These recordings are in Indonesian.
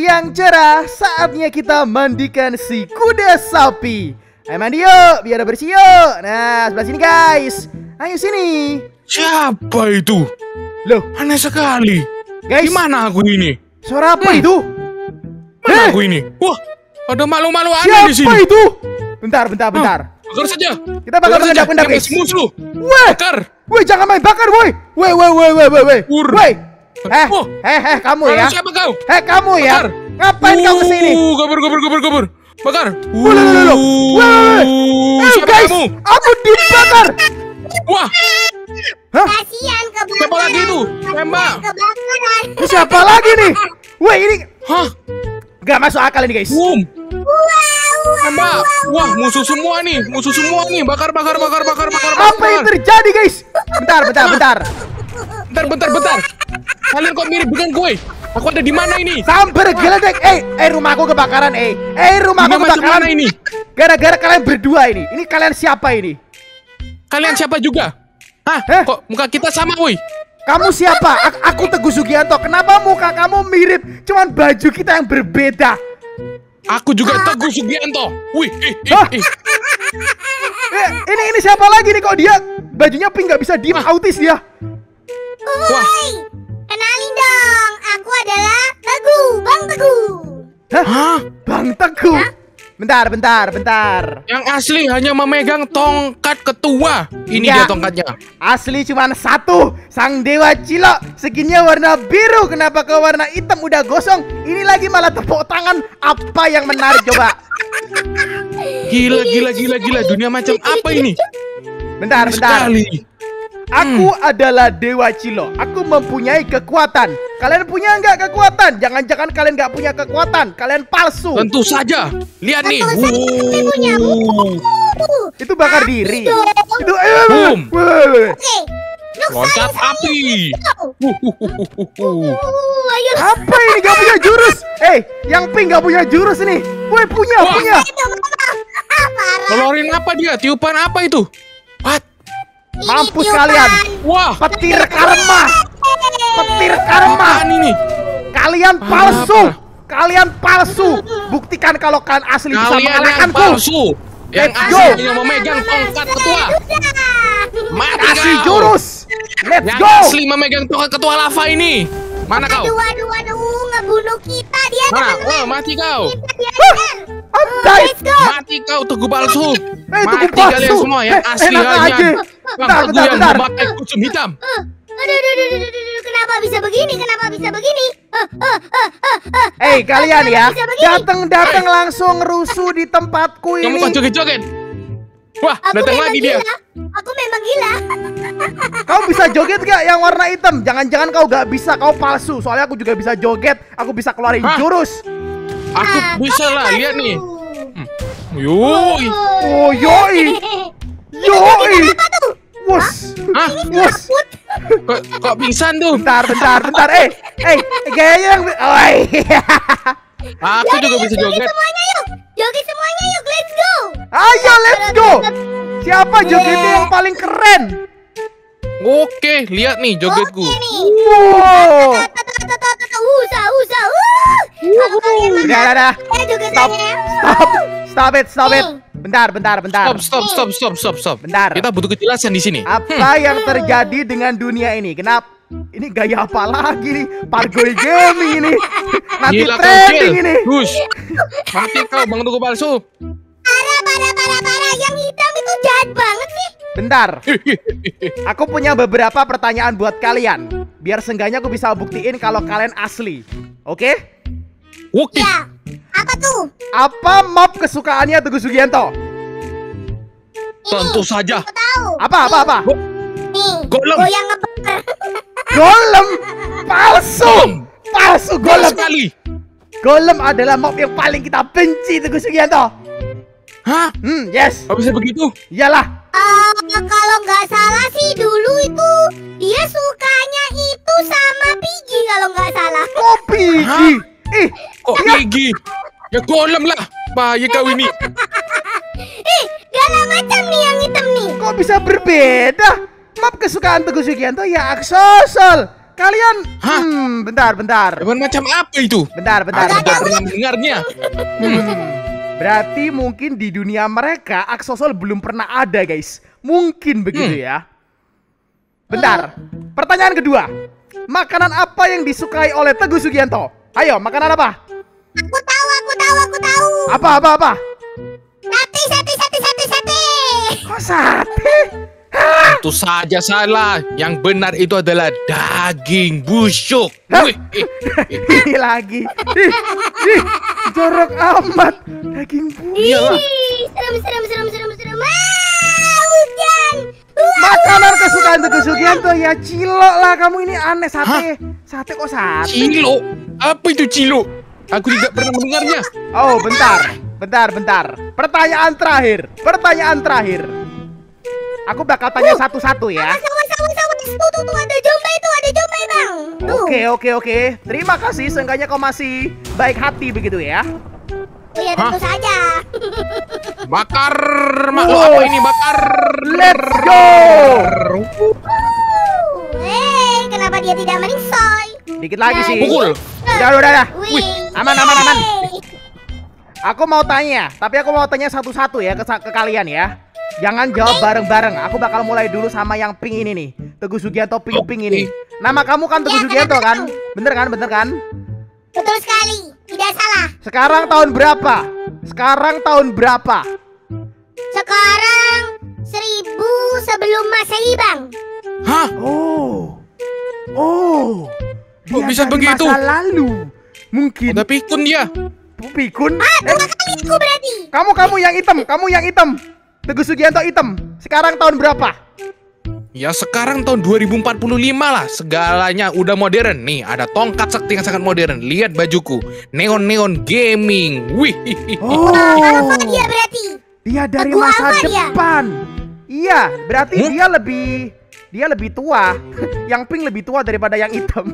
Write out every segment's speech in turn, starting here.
yang cerah, saatnya kita mandikan si kuda sapi. Ayo mandi yuk, biar bersih yuk. Nah, sebelah sini guys. Ayo sini. Siapa itu? Loh, Aneh sekali. guys, Di mana aku ini? suara apa itu? Mana aku ini? Wah, ada malu-malu aneh di Siapa sini. itu? Bentar. Bakar saja. Kita bakal mengendap-endap guys. Musuh. Weh, Bakar. weh, jangan main bakar, woi. Weh. Ur. Weh. Oh. Kamu ya. Siapa kau? Kamu ya. Bakar. Ngapain kau kesini? Kabur. Bakar. Siapa Guys, kamu? aku dibakar. Wah, Hah? Kasihan kebakaran. siapa lagi itu? Tembak. Kebakaran. Ini siapa lagi nih? Weh, ini Hah? gak masuk akal ini guys. Tembak. Wah, musuh semua nih. Bakar. Apa yang terjadi guys? Bentar. Bentar. Kalian kok mirip dengan gue? Aku ada di mana ini? Sambar geledek. Rumahku kebakaran. Rumahku Ini macam kebakaran. mana ini? Gara-gara kalian berdua ini. Ini kalian siapa ini? Kalian siapa juga? Hah? Hah? Kok muka kita sama, woi? Kamu siapa? Aku Teguh Sugianto. Kenapa muka kamu mirip? Cuman baju kita yang berbeda. Aku juga Teguh Sugianto. Wih, Hah? Ini siapa lagi nih? Kok dia bajunya pink, gak bisa diem, autis dia. Wah, Kenalin dong, aku adalah Teguh, Bang Teguh. hah? Bang Teguh. Bentar. Yang asli hanya memegang tongkat ketua. Ini Ya. dia tongkatnya. Asli cuman satu, Sang Dewa Cilok. Skinnya warna biru. Kenapa ke warna hitam udah gosong? Ini lagi malah tepuk tangan. Apa yang menarik coba? Gila. Dunia macam apa ini? Bentar. Sekali. Aku adalah Dewa Cilok. Aku mempunyai kekuatan. Kalian punya nggak kekuatan? Jangan-jangan kalian nggak punya kekuatan. Kalian palsu. Tentu saja. Lihat nih. Itu bakar diri. Itu Boom. Oke, Loncat api. ayo. Apa ini gak punya jurus? Yang pink gak punya jurus nih. Woi, punya. Parah. Keluarin apa dia? Tiupan apa itu? What? Mampus tiupan. kalian. Wah. Petir karma. Apaan ini? Kalian palsu. Buktikan kalau kalian asli bisa Kalian yang mengalahkanku. palsu. Yang Let's go. asli yang memegang tongkat ketua. Mati Kasih kau. jurus. Let's Yang go. asli memegang tongkat ketua lava ini. Mana kau? Aduh, ngebunuh kita dia, teman-teman. Mati kau. Anjay. Let's go. Mati kau Teguh palsu. Teguh Mati kalian palsu. semua yang asli Enak hanya aja. Bang Teguh yang Bentar. memakai kusum hitam. Aduh, kenapa bisa begini? Kalian ya. Bisa begini? Datang langsung rusuh di tempatku Kamu ini. kok joget-joget? Wah, Aku datang memang lagi dia. gila. Aku memang gila. Kau bisa joget gak yang warna hitam? Jangan-jangan kau gak bisa, kau palsu. Soalnya aku juga bisa joget. Aku bisa keluarin Hah? jurus. Aku bisa lah, lihat nih. Yoi. Oh, yoi. Kenapa tuh? Wus. Hah? Wus. Kok pingsan tuh? Bentar. Gayanya yang... Aku juga bisa joget. Joget semuanya yuk, let's go. Ayo, let's go. Siapa jogetnya yang paling keren? Oke, lihat nih jogetku. Oke nih. Wow. Usa. Kalau kalian Udah. jogetannya. Stop it. Bentar. Stop. Bentar. Kita butuh kejelasan di sini. Apa yang terjadi dengan dunia ini? Kenapa? Ini gaya apa lagi nih? Pargoy gaming ini. Nanti Gila kau, trending Cil. ini. Hush. Mati kau, Bang Teguh palsu. Parah. Yang hitam itu jahat banget sih. Bentar. Aku punya beberapa pertanyaan buat kalian. Biar seenggaknya aku bisa buktiin kalau kalian asli. Oke? Oke. Ya, apa tuh? Apa mob kesukaannya Teguh Sugianto? Tentu saja. Aku tahu. Apa? Nih, Golem. goyang ngebakar. Golem. Palsu Golem golem. sekali. Golem adalah mob yang paling kita benci Teguh Sugianto. Hah? Yes. Kok bisa begitu? Iyalah. Kalau nggak salah sih dulu itu dia sukanya itu sama Piggy kalau nggak salah. Oh, Piggy. Kok gigi? Ya golem lah. Bahaya kau ini. Segala macam nih yang hitam nih. Kok bisa berbeda? Map kesukaan Teguh Sugianto ya Aksosol. Kalian Hah? bentar. Hewan macam apa itu? Bentar. Aku tidak pernah mendengarnya. Berarti mungkin di dunia mereka Aksosol belum pernah ada, guys. Mungkin begitu ya. Bentar. Pertanyaan kedua. Makanan apa yang disukai oleh Teguh Sugianto? Ayo, makanan apa? Aku tahu. Apa? Sate. Kok sate? Itu saja salah. Yang benar itu adalah daging busuk. Hah? Wih, Ini lagi. Ih, jorok amat. Daging buaya. Ih, serem. Hujan. Makanan kesukaan Teguh Sugianto ya cilok lah. Kamu ini aneh, sate. Sate kok sate? Cilo? Apa itu cilo? Aku tidak pernah mendengarnya. Oh, bentar. Pertanyaan terakhir. Aku bakal tanya satu-satu ya. Sama. Tuh, ada jombai bang. Tuh. Oke. Terima kasih, seenggaknya kau masih baik hati begitu ya. Oh ya, tentu saja. Bakar. Wow. Apa ini bakar? Let's go. Kenapa dia tidak meningsoy? Dikit lagi sih. Pukul. Udah. Wih, Aman. Aku mau tanya, tapi aku mau tanya satu-satu ya ke kalian ya. Jangan jawab bareng-bareng. Aku bakal mulai dulu sama yang pink ini nih. Teguh Sugianto pink ini. Nama kamu kan Teguh Sugianto kan? Bener kan? Betul sekali, tidak salah. Sekarang tahun berapa? Sekarang 1000 sebelum Masehi, Bang. Hah? Oh. Kok bisa dari begitu? Masa lalu. Mungkin. Ada pikun dia. Pikun? Dua kali aku berarti. Kamu yang hitam. Teguh Sugianto hitam. Sekarang tahun berapa? Ya sekarang tahun 2045 lah. Segalanya udah modern. Nih ada tongkat sakti yang sangat modern. Lihat bajuku. Neon gaming. Wih. Apa dia berarti? Dia dari Teguh masa apa dia? depan. Iya, berarti dia lebih tua. Yang pink lebih tua daripada yang hitam.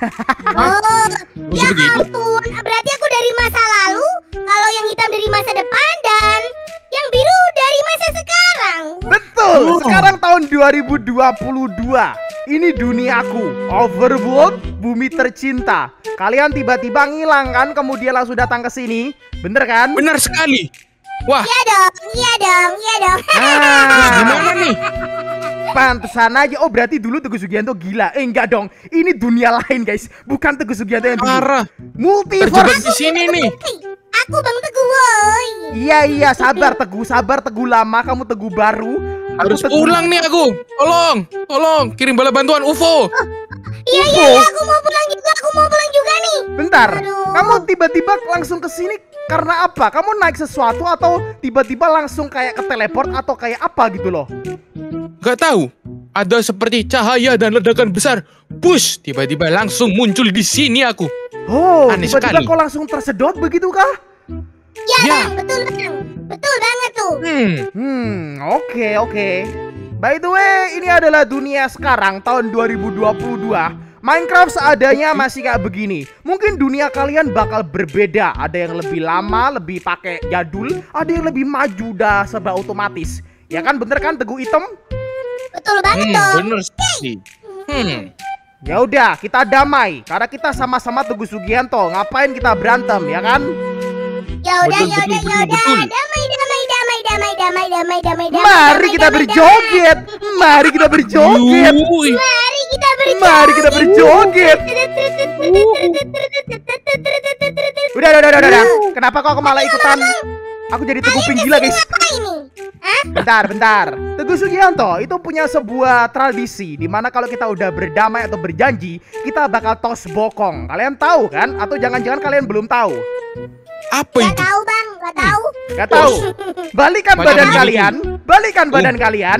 Ya ampun. Berarti aku dari masa lalu. Kalau yang hitam dari masa depan dan yang biru dari masa sekarang. Betul. Sekarang tahun 2022. Ini duniaku. Overworld, bumi tercinta. Kalian tiba-tiba ngilang kan, kemudian langsung datang ke sini. Bener kan? Benar sekali. Wah. Iya dong. Gimana nih? Pantesan aja. Oh, berarti dulu Teguh Sugianto gila. Enggak dong. Ini dunia lain, guys. Bukan Teguh Sugianto yang dulu. Parah. Multiverse. Terjebak di sini nih. Aku Bang Teguh, woi. Iya, sabar Teguh lama, kamu Teguh baru. Harus Teguh. pulang nih aku. Tolong kirim bala bantuan UFO. Iya, aku mau pulang juga nih. Bentar, Aduh. kamu tiba-tiba langsung ke sini karena apa? Kamu naik sesuatu atau tiba-tiba langsung kayak ke teleport atau kayak apa gitu loh? Gak tahu. Ada seperti cahaya dan ledakan besar. Push, tiba-tiba langsung muncul di sini aku. Oh, Aneh tiba-tiba sekali. kau langsung tersedot begitu kah? Ya, Bang, betul banget tuh. Oke. By the way, ini adalah dunia sekarang tahun 2022. Minecraft seadanya masih kayak begini. Mungkin dunia kalian bakal berbeda. Ada yang lebih lama, lebih pakai jadul. Ada yang lebih maju, dah serba otomatis. Ya kan, bener kan Teguh Hitam? Betul banget dong. Bener sih. Ya udah, kita damai. Karena kita sama-sama Teguh Sugianto. Ngapain kita berantem, ya kan? Ya udah. Betul. Damai. Mari kita berjoget. Wuih. Mari kita berjoget. Udah. Kenapa kau malah ikutan? Aku jadi Teguh Pink gila, guys. Apa ini? Hah? Bentar. Teguh Sugianto itu punya sebuah tradisi di mana kalau kita udah berdamai atau berjanji, kita bakal tos bokong. Kalian tahu kan? Atau jangan-jangan kalian belum tahu? Apa Gak itu? tahu, Bang. Gak tahu. Gak tahu. Balikan Macam badan gitu. kalian. Balikan badan kalian.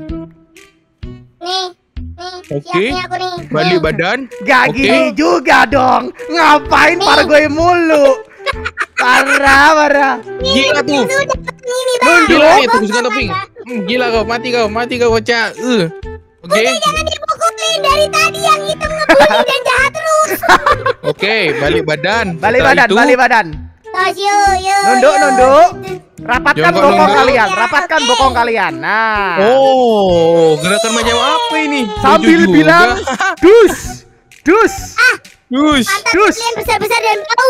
Nih. Oke. Siap nih aku nih. Balik badan. Gak Oke. gini juga dong. Ngapain pargoy mulu? Parah. Gila tuh. Ini, Bang. Nunduk. Gila nih Teguh Sugianto Pink. Gila kau, mati kau bocah. Oke. Jangan dipukulin dari tadi yang hitam ngebully dan jahat terus. Oke, balik badan. Balik Setelah badan, balik badan. Tos yuk. Nunduk. Rapatkan Jangan bokong nunduk. kalian. Rapatkan bokong kalian. Nah. Oh, gerakan macam apa ini? Sambil Lucu bilang juga. dus. Dus. Dus. Pantat Dus. kalian besar-besar dan bau.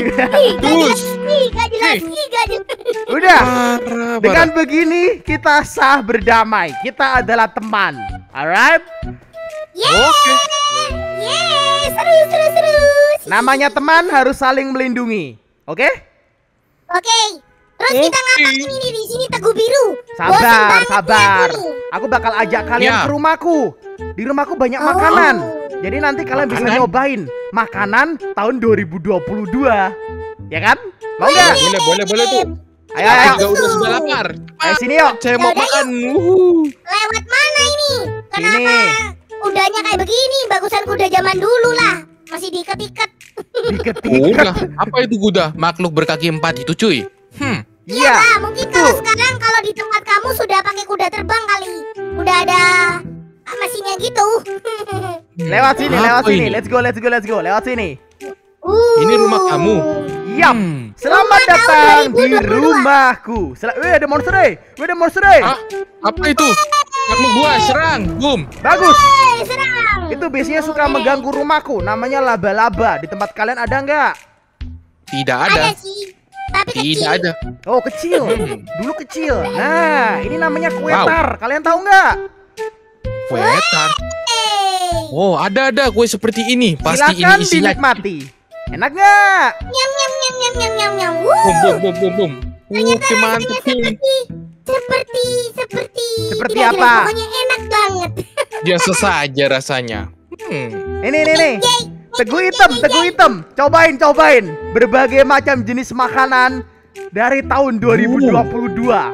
Dus. Gak jelas. Udah. Parah, Dengan parah. begini kita sah berdamai. Kita adalah teman. Alright? Oke. Yeay, seru. Namanya teman harus saling melindungi. Oke? Oke. Terus kita ngapain ini di sini Teguh Biru? Bosan Sabar, banget sabar. nih aku nih. Aku bakal ajak kalian Ya. ke rumahku. Di rumahku banyak Oh. makanan. Jadi nanti kalian bisa Makanan? nyobain makanan tahun 2022. Ya kan? Mau nggak? Boleh tuh. Ayo, ayo. Juga udah sudah lapar. Ayo sini yuk. Saya mau Yaudah, makan. Lewat mana ini? Kenapa Sini. kudanya kayak begini? Bagusan kuda zaman dulu lah. Masih diikat-ikat. Diketik. Udah, apa itu kuda? Makhluk berkaki 4 itu, cuy. Iya. Lah, mungkin kalau Tuh. sekarang kalau di tempat kamu sudah pakai kuda terbang kali. Udah ada mesinnya gitu. Lewat sini, Apa lewat sini. ini? Let's go. Lewat sini. Ini rumah kamu. Yap. Selamat Rumah tahun datang di 2022. rumahku. Wih, ada monster. Ah, apa itu? Makhluk buah, serang. Boom. Bagus. Hei, serang. Itu biasanya suka mengganggu rumahku. Namanya laba-laba. Di tempat kalian ada nggak? Tidak Ada ada. sih. Tapi Tidak kecil. ada. Oh, kecil. Dulu kecil. Nah, ini namanya kue Wow. tar. Kalian tahu nggak? Kue tar. Hey. Oh, ada kue seperti ini. Pasti Silakan ini isinya. dinikmati. Enak nggak? Nyam nyam nyam nyam nyam nyam nyam. Boom. Oke, mantap. Seperti Seperti tidak apa? jelas, pokoknya enak banget. Biasa saja rasanya. Ini. Teguh hitam. Cobain. Berbagai macam jenis makanan dari tahun 2022.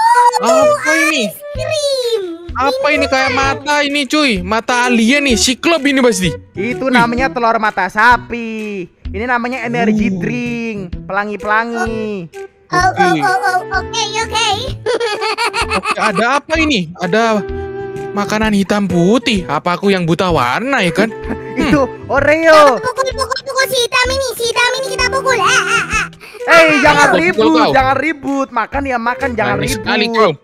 Apa ini? Krim. Apa ini kayak mata ini, cuy? Mata alien nih, siklop ini pasti. Itu namanya telur mata sapi. Ini namanya energy drink, pelangi-pelangi. Oke. Oke, ada apa ini? Ada makanan hitam putih. Apa aku yang buta warna ya kan? Itu Oreo. Pukul si hitam ini kita pukul. Jangan Pukul ribut, kau. jangan ribut. Makan ya makan, jangan Berani sekali kau. ribut.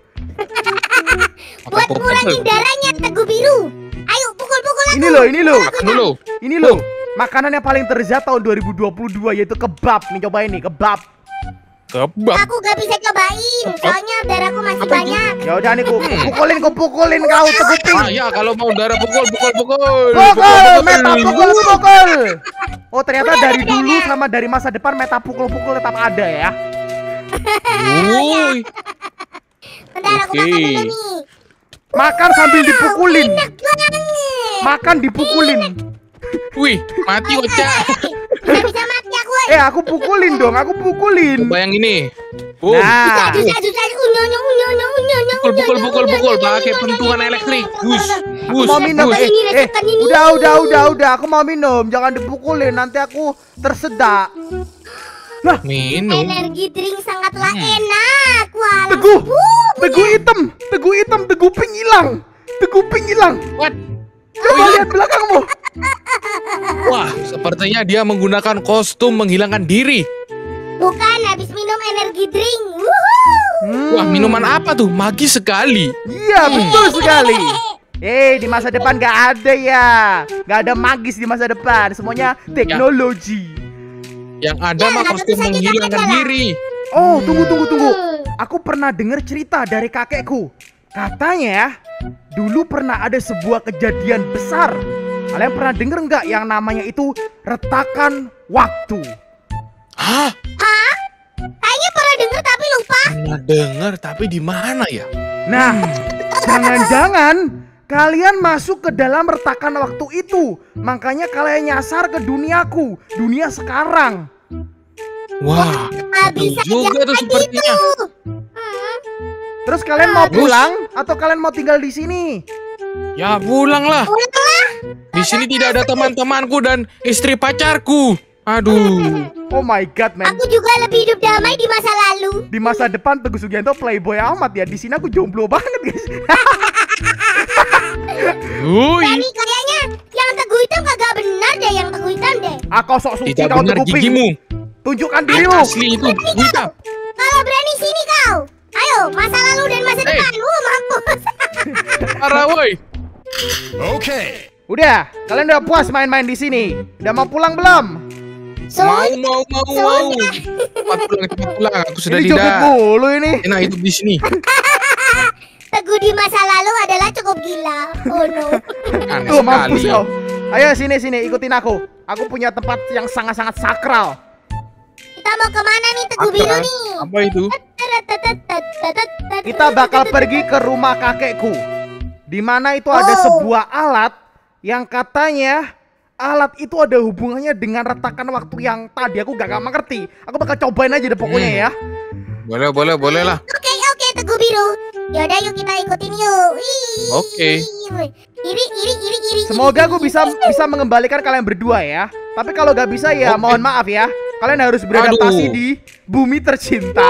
Buat ngurangin darahnya Teguh Biru. Ayo pukul aku. Ini loh. Makan dulu. Ini loh. Makanan yang paling terzat tahun 2022 yaitu kebab. Nih cobain nih, kebab. Kebab. Aku gak bisa cobain, soalnya darahku masih banyak. Ya udah nih, pukulin kau Teguh Pink. Ah ya, kalau mau darah pukul. Pukul, meta pukul. Oh, ternyata Udah, dari udah, dulu udah. sama dari masa depan meta pukul tetap ada ya. Wuih. Bentar aku Oke. makan dulu nih. Makan sambil dipukulin. Enak banget. Makan dipukulin. Wih, mati Ocha. Gak bisa mati aku. Aku pukulin dong, aku pukulin. Coba yang ini. Boom. Nah, Susah. Pukul pakai pentungan elektrik. Gus. aku mau minum. Udah, aku mau minum. Jangan dipukulin, nanti aku tersedak. Lah, Minum. Energi drink sangatlah enak. Wah, Teguh langsung hitam, Teguh Pink hilang. What? Coba lihat belakangmu. Wah, sepertinya dia menggunakan kostum menghilangkan diri. bukan habis minum energi drink. Wuhuu. Wah, minuman apa tuh? Magis sekali. Iya, betul sekali. Di masa depan gak ada ya. Gak ada magis di masa depan. Semuanya teknologi. Yang ada Ya, mah tentu kostum saja menghilangkan tak ada. diri. Oh, tunggu. Aku pernah dengar cerita dari kakekku. Katanya, dulu pernah ada sebuah kejadian besar. Kalian pernah denger nggak yang namanya itu retakan waktu? Hah? Kayaknya pernah denger tapi lupa. Pernah dengar tapi di mana ya? Nah, jangan-jangan kalian masuk ke dalam retakan waktu itu. Makanya kalian nyasar ke duniaku, dunia sekarang. Wah, betul Bisa juga tuh jadi sepertinya. gitu. Terus kalian mau pulang atau kalian mau tinggal di sini? Ya pulanglah. Ulanglah. Di sini tidak ada teman-temanku dan istri pacarku. Aduh. Oh my god, man. Aku juga lebih hidup damai di masa lalu. Di masa depan Teguh Sugianto playboy amat ya. Di sini aku jomblo banget, guys. Wuih. Jadi kayaknya yang Teguh Hitam kagak benar deh, yang Teguh Hitam deh. Kau sok suci Tidak kau benar Teguh Pink. gigimu. Tunjukkan dirimu. Asli itu hitam. Kalau berani sini kau. Ayo, masa lalu dan masa depan. Mampus. Parah woi. Udah, kalian udah puas main-main di sini? Udah mau pulang belum? Mau. Cepat pulang. Aku sudah Ini joget tidak mulu ini. enak hidup di sini. Teguh di masa lalu adalah cukup gila. Oh no. Aneh Tuh mampus sekali. kau. Ayo sini ikutin aku. Aku punya tempat yang sangat-sangat sakral. Kita mau kemana nih Teguh Biru nih? Apa itu? Kita bakal pergi ke rumah kakekku. Di mana itu ada sebuah alat yang katanya alat itu ada hubungannya dengan retakan waktu yang tadi aku gak mengerti. Aku bakal cobain aja deh pokoknya ya. Boleh lah. Oke, Teguh Biru. Yaudah yuk kita ikutin yuk. Oke. Iri. Semoga aku bisa mengembalikan kalian berdua ya. Tapi kalau gak bisa ya mohon maaf ya. Kalian harus beradaptasi di bumi tercinta.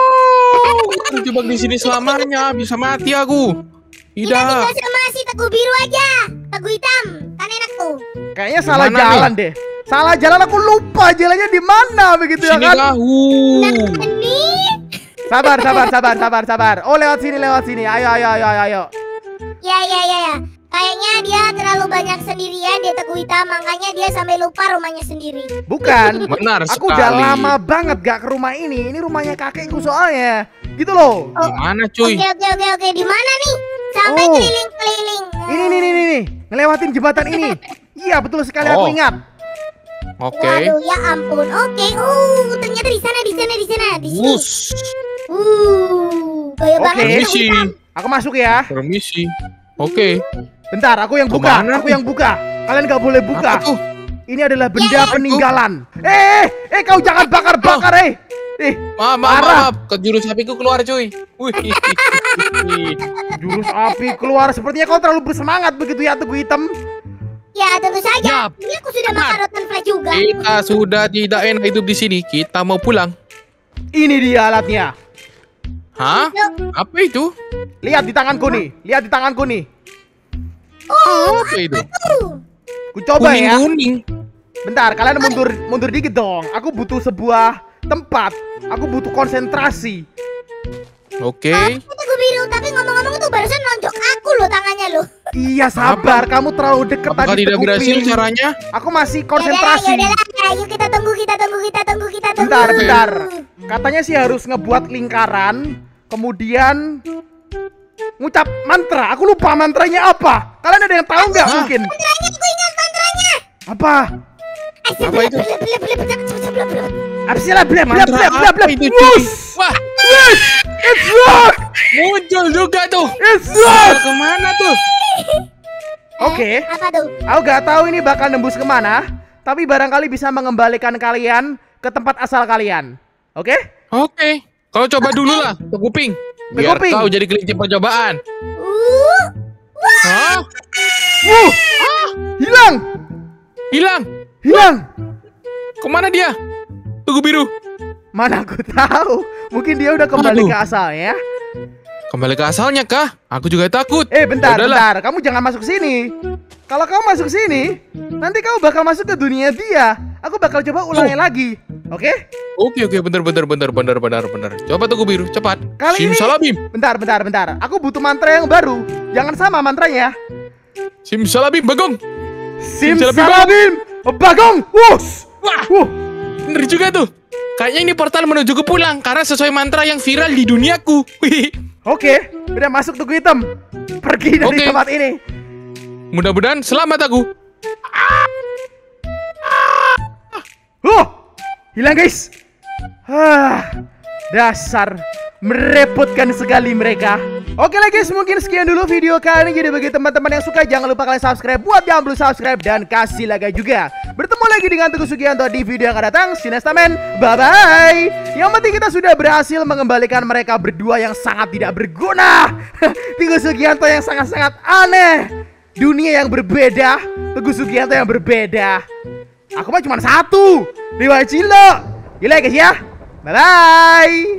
Aku jebak di sini selamanya, bisa mati aku. Kita Tidak. tinggal sama si Teguh Biru aja. Teguh hitam, kan enak tuh. Kayaknya salah Gimana jalan deh. Salah jalan, aku lupa jalannya di mana begitu ya Sini kan? lahu. Ini. Sabar. Oh lewat sini. Ayo. Ya. Kayaknya dia terlalu banyak sendirian di Teguh hitam, makanya dia sampai lupa rumahnya sendiri. Bukan. Benar Aku sekali. udah lama banget gak ke rumah ini. Ini rumahnya kakekku soalnya. Gitu loh. Gimana cuy? Oke. Di mana nih? Sampai Oh. keliling-keliling. Ini. Ngelewatin jembatan ini. Iya betul sekali aku Oh. ingat. Oke. Waduh, ya ampun. Oke. Ternyata di sana. Di sini. Wus. Gaya Oke. banget. Permisi. Aku masuk ya. Permisi. Oke. Bentar, aku yang buka. Kemana Aku yang buka. Kalian gak boleh buka. Apa tuh? Ini adalah benda Ya. peninggalan. Kau jangan bakar-bakar, Maaf. Ke jurus apiku keluar cuy. Wih. Jurus api keluar. Sepertinya kau terlalu bersemangat begitu ya, Teguh Hitam. Ya, tentu saja. Yap. Ini aku sudah makan rotan fry juga. Kita sudah tidak enak hidup di sini. Kita mau pulang. Ini dia alatnya. Hah? Apa itu? Lihat di tanganku nih. Apa itu? Ku coba ya. Kuning. Bentar, kalian mundur dikit dong. Aku butuh sebuah tempat. Aku butuh konsentrasi. Oke. Teguh Biru, tapi ngomong-ngomong itu barusan nonjok aku loh tangannya loh. Iya, sabar. Kamu terlalu deket Apakah tadi. tidak Teguh berhasil Pilih. caranya? Aku masih konsentrasi. Yaudahlah. Ayo kita tunggu. Bentar. Katanya sih harus ngebuat lingkaran, kemudian ngucap mantra. Aku lupa mantranya apa. Kalian ada yang tahu nggak mungkin? Mantranya, aku ingat mantranya. Apa? Apa itu? Absilah bla bla Mantra bla bla bla. apa itu cuy? Wush! Wah, Wush! It's rock! muncul juga tuh. It's Wah, rock! kemana tuh? Oke. Apa tuh? Aku gak tahu ini bakal nembus kemana, tapi barangkali bisa mengembalikan kalian ke tempat asal kalian. Oke? Oke. Kau coba dulu lah, ke kuping. Biar kuping. kau jadi kelinci percobaan. Hah? Hilang! Hilang. Kemana dia? Teguh Biru. Mana aku tahu. Mungkin dia udah kembali Aduh. ke asalnya. Kembali ke asalnya kah? Aku juga takut. Bentar. Yaudahlah. Kamu jangan masuk sini. Kalau kamu masuk sini, nanti kamu bakal masuk ke dunia dia. Aku bakal coba ulangi lagi. Oke? Oke, bener. Coba Teguh Biru, cepat. Kali ini- Simsalabim. Bentar. Aku butuh mantra yang baru. Jangan sama mantranya. Simsalabim, Bagong. Simsalabim Bagong. Wush! Wah, bener juga tuh. Kayaknya ini portal menuju ke pulang karena sesuai mantra yang viral di duniaku. Wih. Oke, udah masuk Teguh Hitam. Pergi dari Oke. tempat ini. Mudah-mudahan selamat aku. Hilang guys. Dasar merepotkan sekali mereka. Oke lah guys, mungkin sekian dulu video kali ini. Jadi bagi teman-teman yang suka, jangan lupa kalian subscribe buat yang belum subscribe, dan kasih like juga. Bertemu lagi dengan Teguh Sugianto di video yang akan datang. See you next time, bye bye. Yang penting kita sudah berhasil mengembalikan mereka berdua yang sangat tidak berguna. Teguh Sugianto yang sangat-sangat aneh, dunia yang berbeda, Teguh Sugianto yang berbeda. Aku mah cuma satu, Dewa Cilo. Gila guys ya. Bye bye.